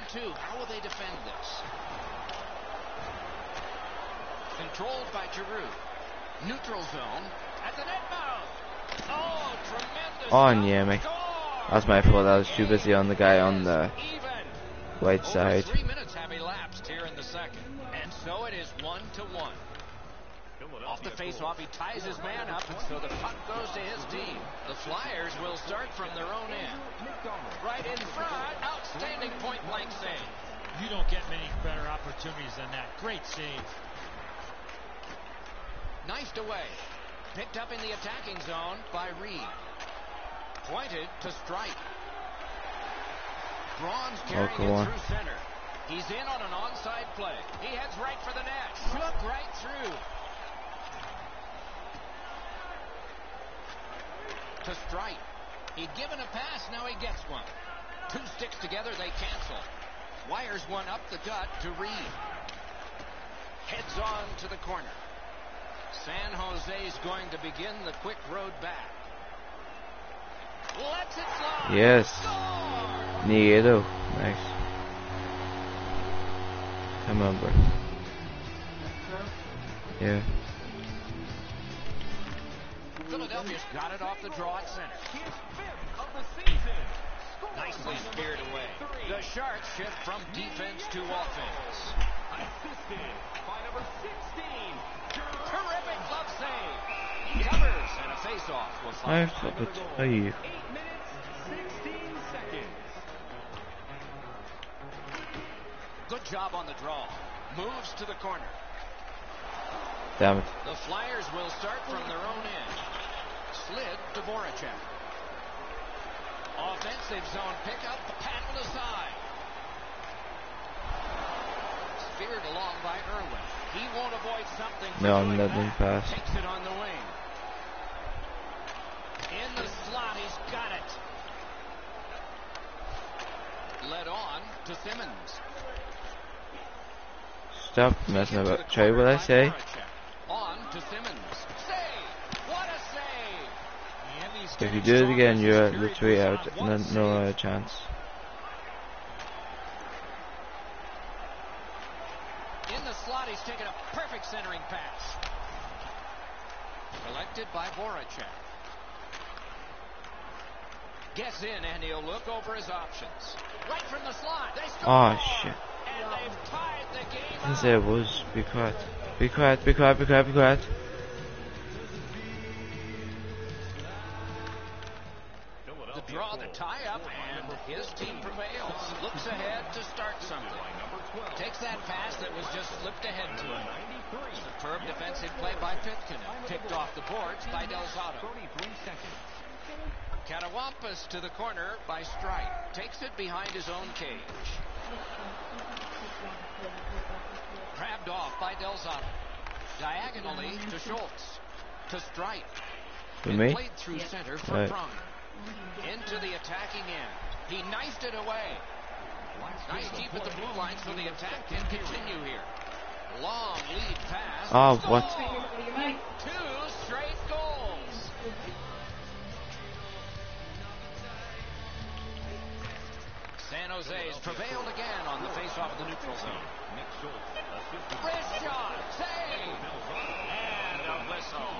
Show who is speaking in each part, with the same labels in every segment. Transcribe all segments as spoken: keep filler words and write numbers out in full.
Speaker 1: two. How will they defend this? Controlled by Giroud. Neutral zone at the net mouth. Oh, tremendous.
Speaker 2: Oh, Niemi. That's my fault. I was too busy on the guy on the right side.
Speaker 1: Three minutes have elapsed here in the second, and so it is one to one. Off the face-off, he ties his man up, and so the puck goes to his team. The Flyers will start from their own end. Right in front, outstanding point-blank save.
Speaker 3: You don't get many better opportunities than that. Great save.
Speaker 1: Knifed away. Picked up in the attacking zone by Reed. Pointed to strike. Braun's carrying
Speaker 2: oh,
Speaker 1: it through center. He's in on an onside play. He heads right for the net. Shook right through. To strike. He'd given a pass, now he gets one. Two sticks together, they cancel. Wires one up the gut to Reed. Heads on to the corner. San Jose's going to begin the quick road back. Lets it fly.
Speaker 2: Yes. Nieto. Nice. Come on, bro. Yeah.
Speaker 1: Philadelphia's got it off the draw at center. His fifth of the season. Nicely speared away. The Sharks shift from defense to offense. Assisted by number sixteen. Terrific glove save. Covers and a face-off will follow.
Speaker 2: I thought it. Are you?
Speaker 1: Eight minutes, sixteen seconds. Good job on the draw. Moves to the corner.
Speaker 2: Damn it.
Speaker 1: The Flyers will start from their own end. Slid to Voracek. Offensive zone pickup, paddled aside. Speared along by Irwin. He won't avoid something.
Speaker 2: No, I'm letting pass.
Speaker 1: Takes it on the wing. In the slot, he's got it. Led on to Simmons.
Speaker 2: Stop messing about. Try what I say.
Speaker 1: On to Simmons. Save! What a save!
Speaker 2: If you do it again, you're literally out. No, no uh, chance.
Speaker 1: In the slot, he's taken a perfect centering pass. Collected by Voracek. Gets in, and he'll look over his options. Right from the slot. They score!
Speaker 2: Oh, shit.
Speaker 1: And they've tied the game
Speaker 2: Didn't say it was. Be quiet. Be quiet, be quiet, be quiet, be quiet.
Speaker 1: The draw, the tie-up, and his team prevails. Looks ahead to start something. Takes that pass that was just slipped ahead to him. Superb defensive play by Pitkin. Picked off the boards by Del Zotto. Catawampas to the corner by Strike. Takes it behind his own cage. Grabbed off by Del Zotto. Diagonally to Schultz. To Strike.
Speaker 2: For me?
Speaker 1: Played through center for
Speaker 2: Right.
Speaker 1: Prung. Into the attacking end. He knifed it away. Nice keep at the blue line so the attack can continue here. Long lead pass.
Speaker 2: Oh, what?
Speaker 1: Two straight goals. San Jose's prevailed again on the face-off of the neutral zone. Wrist shot. Save. And a whistle.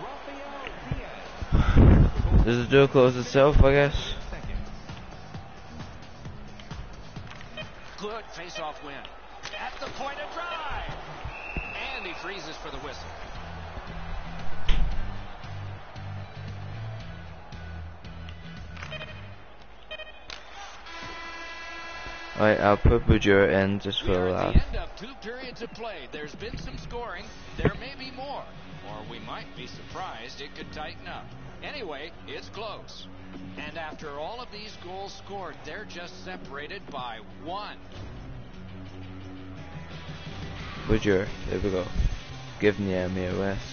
Speaker 2: Does the door close itself, I guess?
Speaker 1: Good face-off win. At the point of drive. And he freezes for the whistle.
Speaker 2: Alright, I'll put Bujura in just for a laugh.
Speaker 1: At the end of two periods of play, there's been some scoring. There may be more. Or we might be surprised it could tighten up. Anyway, it's close. And after all of these goals scored, they're just separated by one.
Speaker 2: Bujura, there we go. Give Niemi a rest.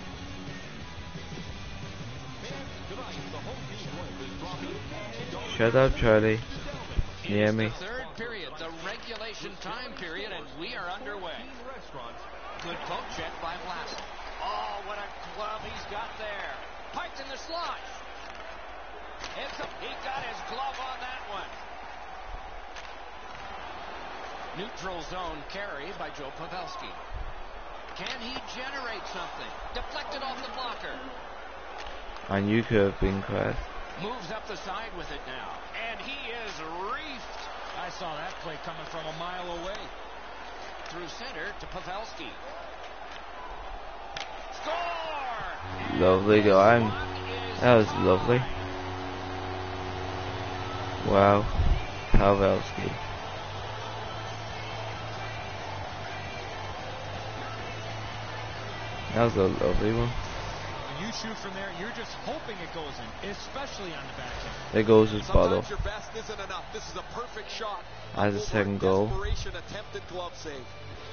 Speaker 2: Shut up, Charlie. Niemi.
Speaker 1: It's the third period, the regulation time period, and we are underway. Good poke check by Vlasic. Oh, what a glove he's got there. Piked in the slot. It's a, he got his glove on that one. Neutral zone carry by Joe Pavelski. Can he generate something? Deflected off the blocker.
Speaker 2: And you could have been correct.
Speaker 1: Moves up the side with it now. And he is reefed.
Speaker 3: I saw that play coming from a mile away.
Speaker 1: Through center to Pavelski. Score!
Speaker 2: Lovely going. That was lovely. Wow. Pavelski. That was a lovely one.
Speaker 3: When you shoot from there, you're just hoping it goes in, especially on the backhand.
Speaker 2: There goes his bottle.
Speaker 4: Sometimes your best isn't enough. This is a perfect shot.
Speaker 2: As a second goal.
Speaker 4: Desperation attempted glove save.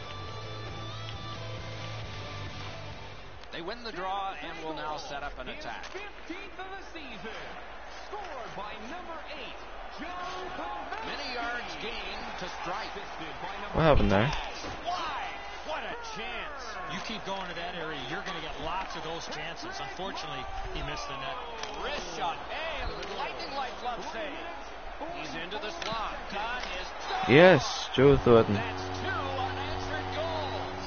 Speaker 1: They win the draw and will now set up an attack.
Speaker 5: fifteenth of the season. Scored by number eight, Joe Pavelski.
Speaker 1: Many yards gained to strike.
Speaker 2: What happened there?
Speaker 1: Why? What a chance.
Speaker 3: You keep going to that area, you're going to get lots of those chances. Unfortunately, he missed the net.
Speaker 1: Wrist shot. Hey, lightning-like glove save. He's into the slot. Got his...
Speaker 2: Yes, Joe Thornton.
Speaker 1: That's two unanswered goals.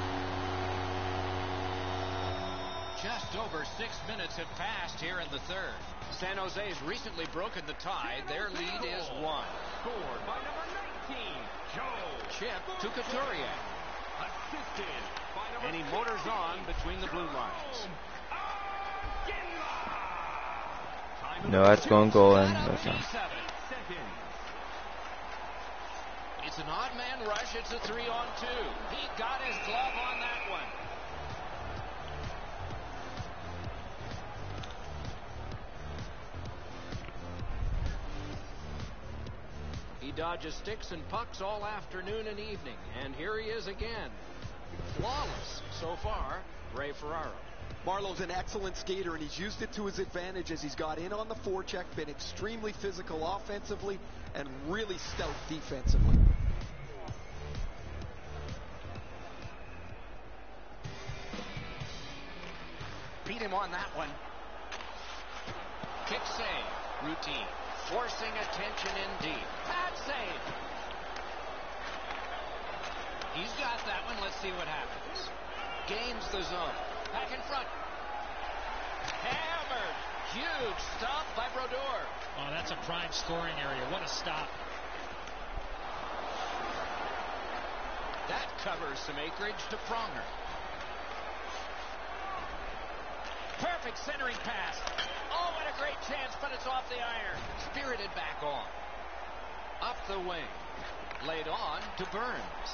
Speaker 1: Just over six minutes have passed here in the third. San Jose's recently broken the tie. Their lead is one.
Speaker 5: Scored by number nineteen, Joe.
Speaker 1: Chip to Couturier.
Speaker 5: Assisted by number
Speaker 1: And he motors on between the blue lines.
Speaker 2: No, that's going goal in. That's not.
Speaker 1: It's an odd man rush. It's a three on two. He got his glove on that one. He dodges sticks and pucks all afternoon and evening. And here he is again. Flawless so far, Ray Ferraro.
Speaker 4: Marlowe's an excellent skater, and he's used it to his advantage as he's got in on the forecheck, been extremely physical offensively, and really stout defensively.
Speaker 1: Beat him on that one. Kick save. Routine. Forcing attention indeed. Pad save. He's got that one. Let's see what happens. Gains the zone. Back in front. Hammered. Huge stop by Brodeur.
Speaker 3: Oh, that's a prime scoring area. What a stop.
Speaker 1: That covers some acreage to Pronger. Perfect centering pass. Oh, what a great chance, but it's off the iron. Spirited back on. Up the wing. Laid on to Burns.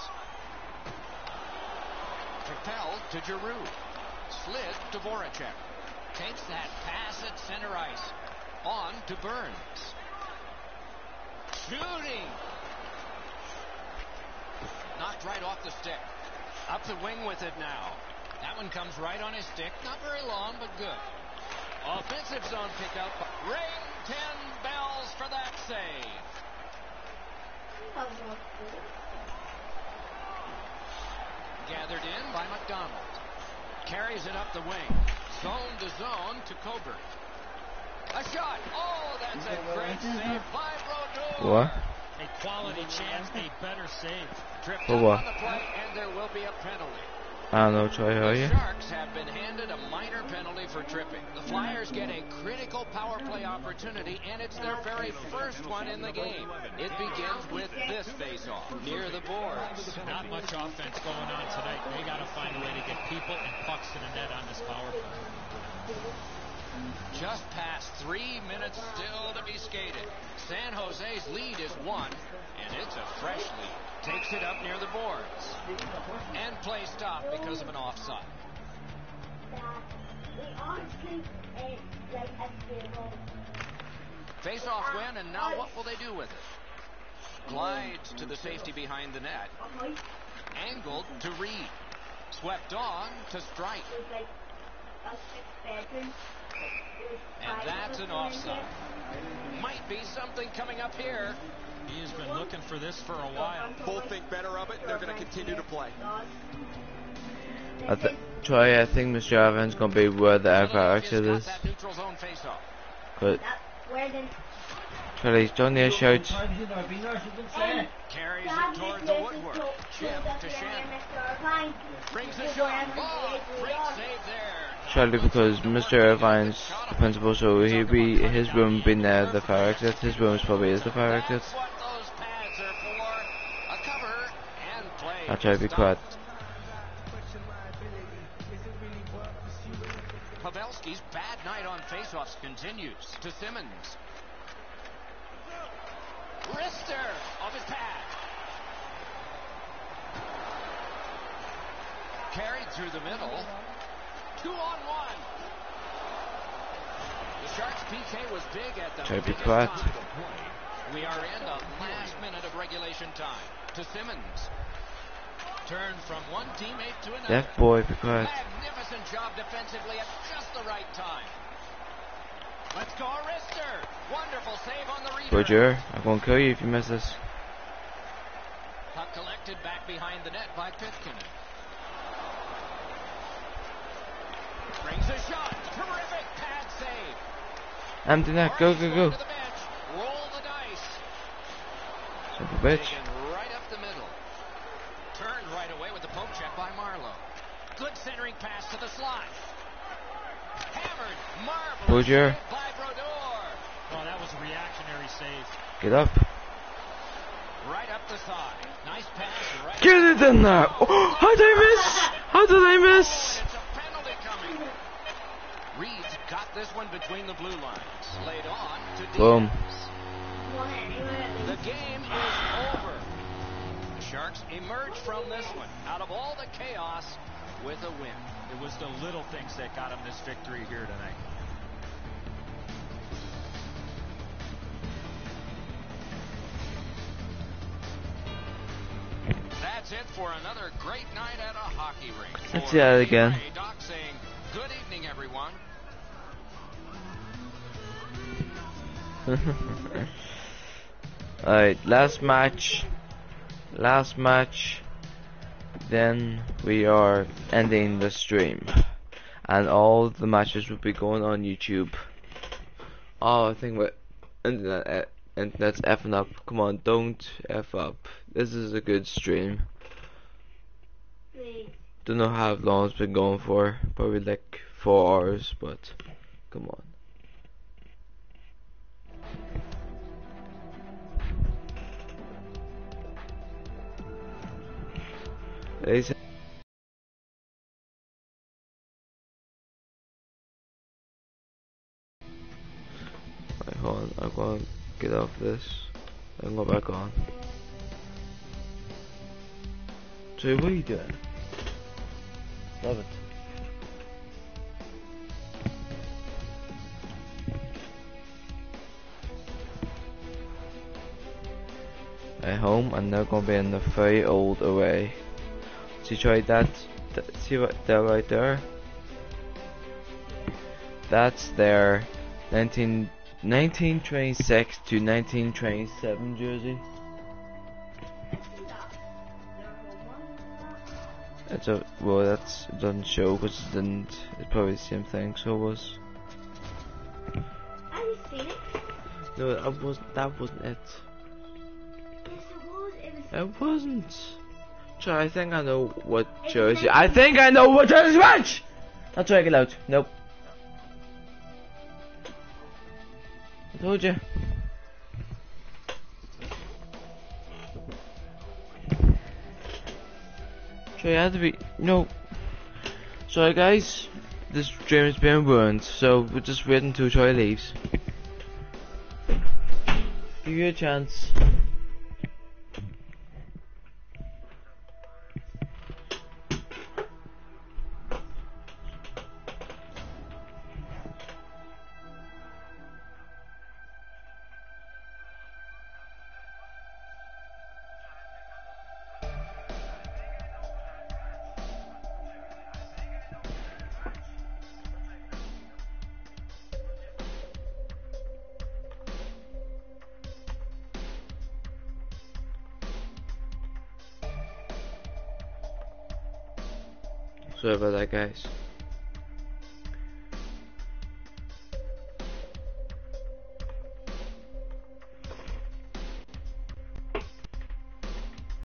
Speaker 1: Propelled to Giroux. Slid to Voracek. Takes that pass at center ice. On to Burns. Shooting. Knocked right off the stick. Up the wing with it now. That one comes right on his stick. Not very long, but good. Offensive zone pickup. Ring ten bells for that save. Gathered in by McDonald. Carries it up the wing. Zone to zone to Coburn. A shot. Oh, that's a great save by Brodeur.
Speaker 2: What?
Speaker 3: A quality chance, a better save.
Speaker 1: Tripped
Speaker 2: For
Speaker 1: up
Speaker 2: what?
Speaker 1: on the play, and there will be a penalty.
Speaker 2: I don't know, Troy, how are
Speaker 1: The
Speaker 2: you?
Speaker 1: Sharks have been handed a minor penalty for tripping. The Flyers get a critical power play opportunity, and it's their very first one in the game. It begins with this face-off near the boards.
Speaker 3: Not much offense going on tonight. They got to find a way to get people and pucks to the net on this power play.
Speaker 1: Just past three minutes still to be skated. San Jose's lead is one, and it's a fresh lead. Takes it up near the boards. And play stopped because of an offside. Face-off win, and now what will they do with it? Glides to the safety behind the net. Angled to Reed. Swept on to Strike. And that's an offside. Might be something coming up here.
Speaker 3: He has been looking for this for a while.
Speaker 4: Both think better of it, and they're going to continue to play.
Speaker 2: I th Troy, I think Mister Evans going to be where the ever exit
Speaker 1: Philadelphia's
Speaker 2: is.
Speaker 1: got that neutral zone face-off.
Speaker 2: But Charlie's done their shouts.
Speaker 1: Carries it toward the woodwork. Jim to Shen. Brings the shot. Oh, great save there.
Speaker 2: Surely because Mister Irvine's the principal, so he be his room being there the fire exit. His room probably is the fire exit.
Speaker 1: That's what those pads are for. A cover and play.
Speaker 2: I'll try to be quiet.
Speaker 1: Pavelski's bad night on faceoffs continues to Simmons. Rister off his pad. Carried through the middle. Two on one. The Sharks P K was big at the
Speaker 2: Try to be
Speaker 1: biggest
Speaker 2: quiet.
Speaker 1: time. We are in the last minute of regulation time. To Simmons. Turn from one teammate to another.
Speaker 2: Left boy, be quiet.
Speaker 1: Magnificent job defensively at just the right time. Let's go, Rister. Wonderful save on the return.
Speaker 2: Bridger, I'm gonna kill you if you miss this.
Speaker 1: Puck collected back behind the net by Pitkin. Brings a shot. Terrific pad save.
Speaker 2: Empty net, go, go, go.
Speaker 1: To the bench. Roll the dice.
Speaker 2: Son of a bitch.
Speaker 1: Taken right up the middle. Turned right away with the poke check by Marlowe. Good centering pass to the slot. Hammered. Marvelous
Speaker 2: Bridger.
Speaker 1: save by Brodeur.
Speaker 3: Oh, that was a reactionary save.
Speaker 2: Get up.
Speaker 1: Right up the side. Nice pass. Right
Speaker 2: Get it in there. Oh, how did I miss? How did I miss?
Speaker 1: It's a penalty coming. Reed's got this one between the blue lines. Laid on to Diaz.
Speaker 2: Boom.
Speaker 1: The game is over. The Sharks emerge from this one out of all the chaos with a win.
Speaker 3: It was the little things that got him this victory here tonight.
Speaker 1: That's it for another great night at a hockey rink.
Speaker 2: Let's
Speaker 1: For
Speaker 2: see that again.
Speaker 1: Ray, Doc saying, good evening, everyone.
Speaker 2: Alright, last match. Last match. Then we are ending the stream. And all the matches will be going on YouTube. Oh, I think what internet uh, internet's effing up. Come on, don't F up. This is a good stream. Don't know how long it's been going for. Probably like four hours, but come on. Ladies and Right, hold on, I'm gonna get off this and go back on. So what are you doing? Love it. At home, and they're gonna be in the very old array. See, try that. Th see what that right there? That's their nineteen nineteen twenty-six to nineteen twenty-seven jersey. It's a well. That's it doesn't show because it didn't. It's probably the same thing. So it was.
Speaker 6: Have you seen it?
Speaker 2: No, that wasn't. That wasn't it.
Speaker 6: Yes, it was. It was.
Speaker 2: It wasn't. So I think I know what jersey. I think I know what jersey match. That's right, get out. Nope. I told you. So you had to be no. Sorry guys, this stream has been ruined. So we're just waiting until Troy leaves. Give you a chance. Sorry about that, guys.